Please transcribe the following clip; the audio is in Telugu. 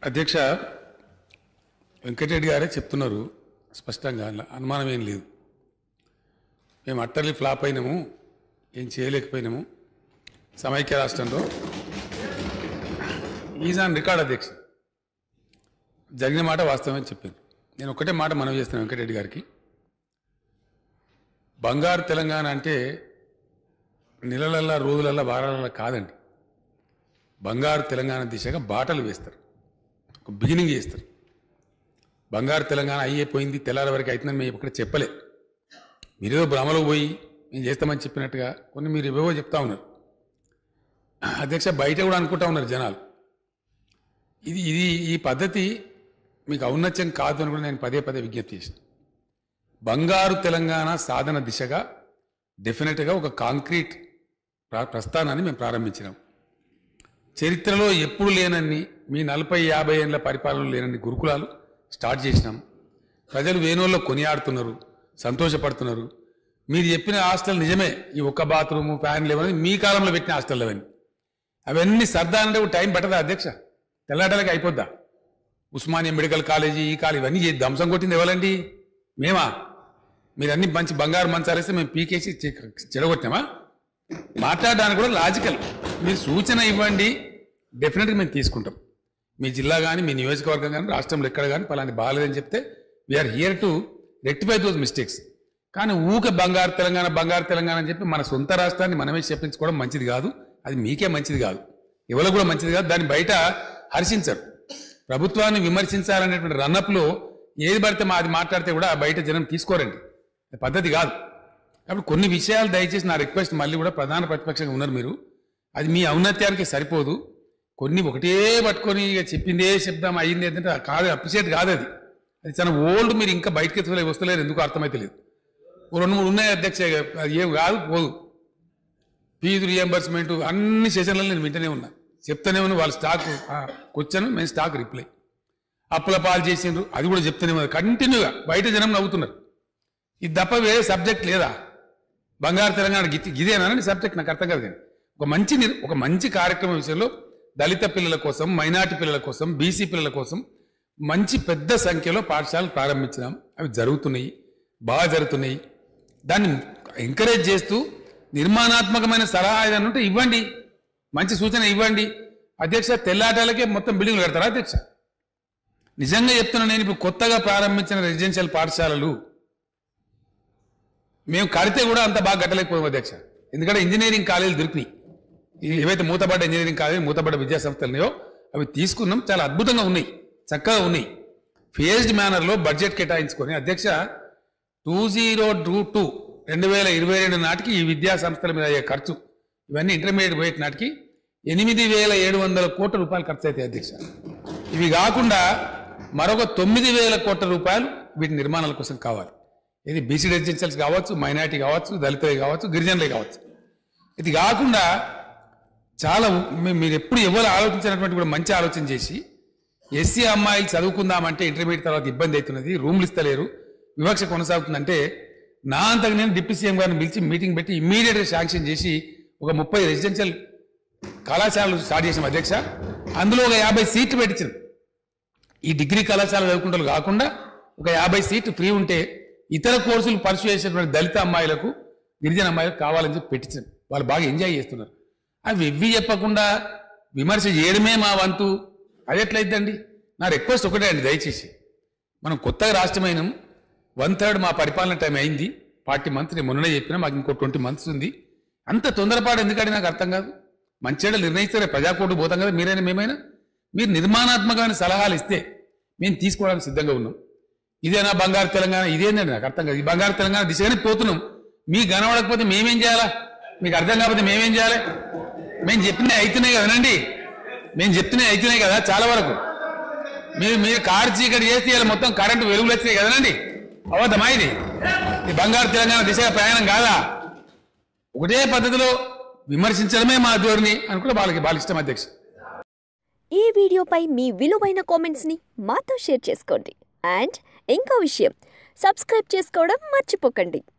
అధ్యక్ష వెంకటరెడ్డి గారే చెప్తున్నారు స్పష్టంగా, అనుమానం ఏం లేదు. మేము అట్టర్లీ ఫ్లాప్ అయినాము, ఏం చేయలేకపోయినాము సమైక్య రాష్ట్రంలో. ఈజ్ ఆన్ రికార్డ్ అధ్యక్ష, జరిగిన మాట వాస్తవమని చెప్పారు. నేను ఒకటే మాట మనవి చేస్తున్నాను వెంకటరెడ్డి గారికి, బంగారు తెలంగాణ అంటే నెలలల్లా రోజులల్లా వారాలల్లా కాదండి. బంగారు తెలంగాణ దిశగా బాటలు వేస్తారు, ఒక బిగినింగ్ చేస్తారు. బంగారు తెలంగాణ అయిపోయింది తెల్లారి వరకు అవుతుందని మేము ఇక్కడ చెప్పలే. మీరేదో భ్రమలో పోయి మేము చేస్తామని చెప్పినట్టుగా కొన్ని మీరు ఏవేవో చెప్తా ఉన్నారు అధ్యక్ష. బయట కూడా అనుకుంటా ఉన్నారు జనాలు. ఈ పద్ధతి మీకు ఔన్నత్యం కాదు అని కూడా నేను పదే పదే విజ్ఞప్తి చేశాను. బంగారు తెలంగాణ సాధన దిశగా డెఫినెట్గా ఒక కాంక్రీట్ ప్రస్థానాన్ని మేము ప్రారంభించినాం. చరిత్రలో ఎప్పుడు లేనన్ని, మీ 40-50 ఏళ్ళ పరిపాలన లేనన్ని గురుకులాలు స్టార్ట్ చేసినాం. ప్రజలు వేణువుల్లో కొనియాడుతున్నారు, సంతోషపడుతున్నారు. మీరు చెప్పిన హాస్టల్ నిజమే, ఈ ఒక్క బాత్రూము ఫ్యాన్ లేవని మీ కాలంలో పెట్టిన హాస్టల్ అవన్నీ అవన్నీ సర్దా అంటే టైం పట్టదా అధ్యక్ష? తెల్లాటలకి అయిపోద్దా? ఉస్మానియా మెడికల్ కాలేజీ, ఈ కాలేజీ ఇవన్నీ ధ్వంసం కొట్టింది ఎవరండి? మేమా? మీరు అన్ని మంచి బంగారు మంచాలు వేస్తే మేము పీకేసి చెడగొట్టినామా? మాట్లాడడానికి కూడా లాజికల్. మీరు సూచన ఇవ్వండి, డెఫినెట్గా మేము తీసుకుంటాం. మీ జిల్లా కానీ, మీ నియోజకవర్గం కానీ, రాష్ట్రంలో ఎక్కడ కానీ పలాంటి బాగాలేదని చెప్తే we are here to rectify those mistakes. కానీ ఊకే బంగారు తెలంగాణ అని చెప్పి మన సొంత రాష్ట్రాన్ని మనమే చెప్పించుకోవడం మంచిది కాదు. అది మీకే మంచిది కాదు, ఎవరికి కూడా మంచిది కాదు. దాన్ని బయట హర్షించరు. ప్రభుత్వాన్ని విమర్శించాలనేటువంటి రన్నప్లో ఏది పడితే అది మాట్లాడితే కూడా బయట జనం తీసుకోరండి, పద్ధతి కాదు. కాబట్టి కొన్ని విషయాలు దయచేసి నా రిక్వెస్ట్, మళ్ళీ కూడా ప్రధాన ప్రతిపక్షంగా ఉన్నారు మీరు, అది మీ ఔన్నత్యానికి సరిపోదు. కొన్ని ఒకటే పట్టుకొని ఇక చెప్పిందే చెప్దాం అయ్యింది ఏంటంటే కాదు, అప్రిషియేట్ కాదు. అది చాలా ఓల్డ్. మీరు ఇంకా బయటకి వస్తలేరు, ఎందుకు అర్థమైతే లేదు. 2-3 ఉన్నాయి అధ్యక్ష, అది ఏం కాదు పోదు. ఫీజు రియంబర్స్మెంట్ అన్ని సెషన్లలో నేను వింటూనే ఉన్నా, చెప్తూనే ఉన్నా. వాళ్ళ స్టాక్ కూర్చొని మేము స్టాక్ రిప్లై, అప్పుల పాలు చేసిండ్రు అది కూడా చెప్తూనే ఉన్నారు కంటిన్యూగా. బయట జనం నవ్వుతున్నారు. ఇది తప్ప వేరే సబ్జెక్ట్ లేదా? బంగారు తెలంగాణ గిదేనా సబ్జెక్ట్? నాకు అర్థం కాదు. కానీ ఒక మంచి కార్యక్రమం విషయంలో దళిత పిల్లల కోసం, మైనార్టీ పిల్లల కోసం, బీసీ పిల్లల కోసం మంచి పెద్ద సంఖ్యలో పాఠశాలలు ప్రారంభించినాం. అవి జరుగుతున్నాయి, బాగా జరుగుతున్నాయి. దాన్ని ఎంకరేజ్ చేస్తూ నిర్మాణాత్మకమైన సలహా ఏదైనా ఉంటే ఇవ్వండి, మంచి సూచన ఇవ్వండి అధ్యక్ష. తెల్లాటాలకే మొత్తం బిల్డింగ్లు కడతారా అధ్యక్ష? నిజంగా చెప్తున్నా, నేను ఇప్పుడు కొత్తగా ప్రారంభించిన రెసిడెన్షియల్ పాఠశాలలు మేము కడితే కూడా అంత బాగా కట్టలేకపోయాం అధ్యక్ష. ఎందుకంటే ఇంజనీరింగ్ కాలేజీలు దొరికినాయి. ఏవైతే మూతపడ్డ ఇంజనీరింగ్ కాలేజీ, మూతపడ్డ విద్యా సంస్థలున్నాయో అవి తీసుకున్నాం. చాలా అద్భుతంగా ఉన్నాయి, చక్కగా ఉన్నాయి. ఫేజ్డ్ మేనర్లో బడ్జెట్ కేటాయించుకొని అధ్యక్ష 2022 నాటికి ఈ విద్యా సంస్థల మీద అయ్యే ఖర్చు, ఇవన్నీ ఇంటర్మీడియట్ పోయే నాటికి 8,700 కోట్ల రూపాయలు ఖర్చు అవుతాయి అధ్యక్ష. ఇవి కాకుండా మరొక 9,000 కోట్ల రూపాయలు వీటి నిర్మాణాల కోసం కావాలి. ఇది బీసీ రెసిడెన్షియల్స్ కావచ్చు, మైనారిటీ కావచ్చు, దళితులే కావచ్చు, గిరిజనులే కావచ్చు. ఇది కాకుండా చాలా మీరు ఎప్పుడు ఎవరు ఆలోచించినటువంటి కూడా మంచి ఆలోచన చేసి, ఎస్సీ అమ్మాయిలు చదువుకుందామంటే ఇంటర్మీడియట్ తర్వాత ఇబ్బంది అవుతున్నది, రూమ్లు ఇస్తలేరు, వివక్ష కొనసాగుతుందంటే నా అంతకు నేను డిప్యూటీ సీఎం గారిని పిలిచి మీటింగ్ పెట్టి ఇమ్మీడియట్గా శాంక్షన్ చేసి ఒక 30 రెసిడెన్షియల్ కళాశాలలు స్టార్ట్ చేసాం అధ్యక్ష. అందులో ఒక 50 సీట్లు పెట్టించాం. ఈ డిగ్రీ కళాశాల చదువుకుంటారు కాకుండా ఒక 50 సీట్లు ఫ్రీ ఉంటే ఇతర కోర్సులు పర్సూ చేసేటువంటి దళిత అమ్మాయిలకు, గిరిజన అమ్మాయిలకు కావాలని చెప్పి పెట్టించాం. వాళ్ళు బాగా ఎంజాయ్ చేస్తున్నారు. అవి ఇవి చెప్పకుండా విమర్శ చేయడమే మా వంతు, అది ఎట్లయిద్దండి? నా రిక్వెస్ట్ ఒకటే అండి, దయచేసి మనం కొత్తగా రాష్ట్రమైనం, 1/3 మా పరిపాలన టైం అయింది. 40 months నేను మొన్ననే చెప్పినా, మాకు ఇంకో 20 months ఉంది. అంత తొందరపాటు ఎందుకంటే నాకు అర్థం కాదు. మంచిగా నిర్ణయిస్తారే, ప్రజాకోర్టు పోతాం కదా మీరైనా మేమైనా. మీరు నిర్మాణాత్మకమైన సలహాలు ఇస్తే మేము తీసుకోవడానికి సిద్ధంగా ఉన్నాం. ఇదేనా బంగారు తెలంగాణ? ఇదేంటండి నాకు అర్థం కాదు. ఈ బంగారు తెలంగాణ దిశగానే పోతున్నాం. మీకు కనబడకపోతే మేమేం చేయాలా? మీకు అర్థం కాకపోతే మేమేం చేయాలి? మేము చెప్పినవి అవుతున్నాయి కదనండి, మేము చెప్తున్నాయి అవుతున్నాయి కదా చాలా వరకు. మీరు కారు చీకటి చేస్తే ఇలా మొత్తం కరెంటు వెలుగులు వచ్చినాయి కదనండి. అవద్దమా ఇది? ఈ బంగారు తెలంగాణ దిశగా ప్రయాణం కాదా? ఒకటే పద్ధతిలో విమర్శించడమే మా ధోరణి అనుకుంటే వాళ్ళ ఇష్టం అధ్యక్ష. ఈ వీడియోపై మీ విలువైన కామెంట్స్ ని మాతో షేర్ చేసుకోండి. అండ్ ఇంకో విషయం, సబ్స్క్రైబ్ చేసుకోవడం మర్చిపోకండి.